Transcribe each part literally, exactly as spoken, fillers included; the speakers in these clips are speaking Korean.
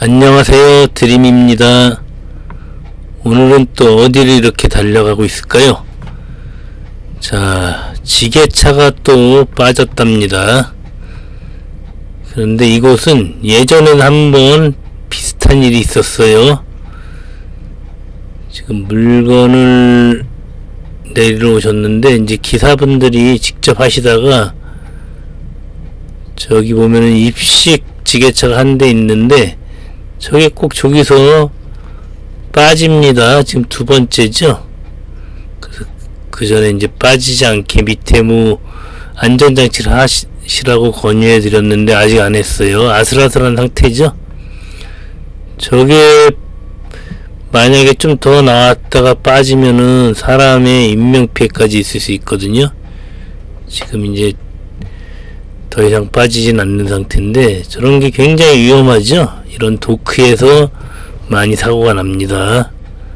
안녕하세요, 드림입니다. 오늘은 또 어디를 이렇게 달려가고 있을까요? 자, 지게차가 또 빠졌답니다. 그런데 이곳은 예전엔 한번 비슷한 일이 있었어요. 지금 물건을 내리러 오셨는데 이제 기사분들이 직접 하시다가 저기 보면은 입식 지게차가 한 대 있는데 저게 꼭 저기서 빠집니다. 지금 두 번째죠. 그래서 그 전에 이제 빠지지 않게 밑에 뭐 안전장치를 하시라고 권유해 드렸는데 아직 안 했어요. 아슬아슬한 상태죠. 저게 만약에 좀 더 나왔다가 빠지면은 사람의 인명피해까지 있을 수 있거든요. 지금 이제 더 이상 빠지진 않는 상태인데 저런 게 굉장히 위험하죠. 이런 도크에서 많이 사고가 납니다.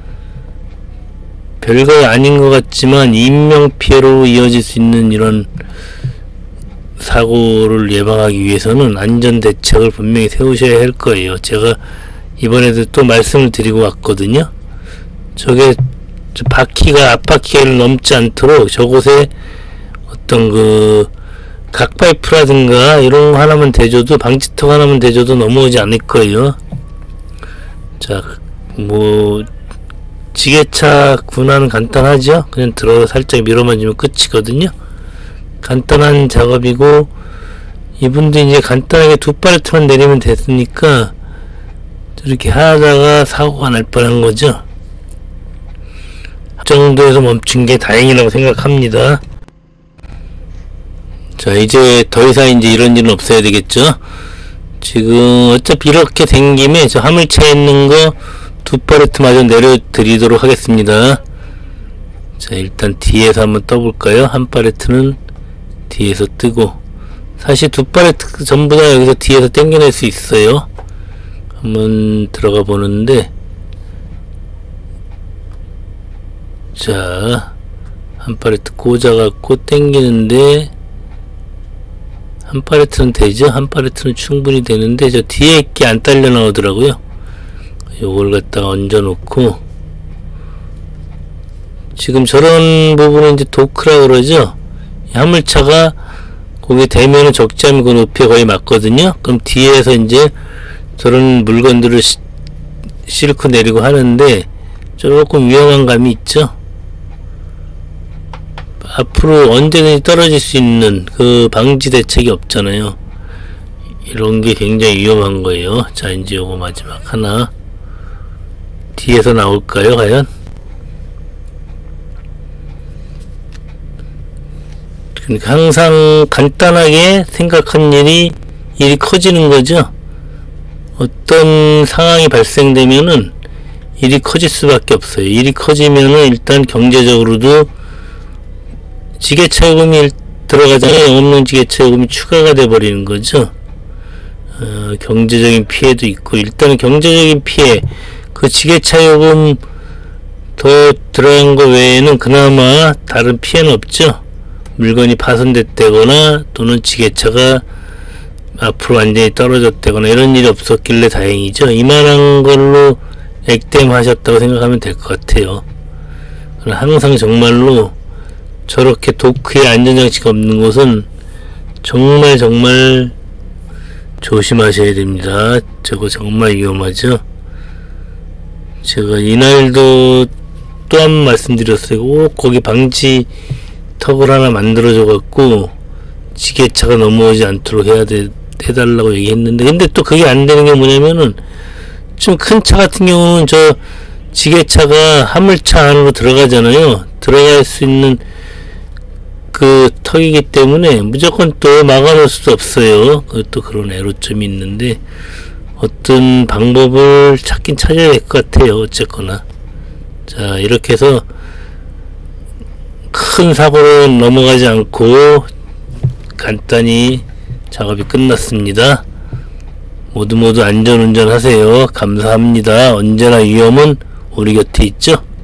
별거 아닌 것 같지만 인명피해로 이어질 수 있는 이런 사고를 예방하기 위해서는 안전대책을 분명히 세우셔야 할 거예요. 제가 이번에도 또 말씀을 드리고 왔거든요. 저게 바퀴가 앞바퀴를 넘지 않도록 저곳에 어떤 그 각파이프라든가 이런 거 하나만 대줘도, 방지턱 하나만 대줘도 넘어오지 않을 거예요. 자, 뭐 지게차 군화는 간단하죠. 그냥 들어서 살짝 밀어만 주면 끝이거든요. 간단한 작업이고 이분도 이제 간단하게 두 팔레트만 내리면 됐으니까 저렇게 하다가 사고가 날 뻔한 거죠. 그 정도에서 멈춘 게 다행이라고 생각합니다. 자, 이제 더 이상 이제 이런 일은 없어야 되겠죠. 지금 어차피 이렇게 된 김에 저 화물차에 있는 거 두 팔레트 마저 내려드리도록 하겠습니다. 자, 일단 뒤에서 한번 떠볼까요? 한 팔레트는 뒤에서 뜨고, 사실 두 팔레트 전부 다 여기서 뒤에서 당겨낼 수 있어요. 한번 들어가 보는데, 자, 한 팔레트 꽂아갖고 당기는데 한 팔레트는 되죠? 한 팔레트는 충분히 되는데 저 뒤에 있게 안 딸려 나오더라고요. 요걸 갖다가 얹어 놓고, 지금 저런 부분은 이제 도크라 그러죠. 화물차가 거기에 대면은 적지 않은 그 높이에 거의 맞거든요. 그럼 뒤에서 이제 저런 물건들을 시, 싣고 내리고 하는데 조금 위험한 감이 있죠. 앞으로 언제든지 떨어질 수 있는 그 방지 대책이 없잖아요. 이런 게 굉장히 위험한 거예요. 자, 이제 요거 마지막 하나 뒤에서 나올까요, 과연? 그러니까 항상 간단하게 생각한 일이 일이 커지는 거죠. 어떤 상황이 발생되면은 일이 커질 수밖에 없어요. 일이 커지면은 일단 경제적으로도 지게차 요금이 들어가잖아요. 없는 지게차 요금이 추가가 돼 버리는 거죠. 어, 경제적인 피해도 있고, 일단은 경제적인 피해, 그 지게차 요금 더 들어간 거 외에는 그나마 다른 피해는 없죠. 물건이 파손됐다거나 또는 지게차가 앞으로 완전히 떨어졌다거나 이런 일이 없었길래 다행이죠. 이만한 걸로 액땜하셨다고 생각하면 될 것 같아요. 항상 정말로 저렇게 도크에 안전장치가 없는 곳은 정말 정말 조심하셔야 됩니다. 저거 정말 위험하죠. 제가 이날도 또 한 번 말씀드렸어요. 꼭 거기 방지 턱을 하나 만들어줘 갖고 지게차가 넘어오지 않도록 해야 돼, 해달라고 얘기했는데, 근데 또 그게 안 되는 게 뭐냐면은 좀 큰 차 같은 경우는 저 지게차가 화물차 안으로 들어가잖아요. 들어갈 수 있는 그 턱이기 때문에 무조건 또 막아놓을 수도 없어요. 그것도 그런 애로점이 있는데 어떤 방법을 찾긴 찾아야 될 것 같아요. 어쨌거나. 자, 이렇게 해서 큰 사고로 넘어가지 않고 간단히 작업이 끝났습니다. 모두 모두 안전운전 하세요. 감사합니다. 언제나 위험은 우리 곁에 있죠.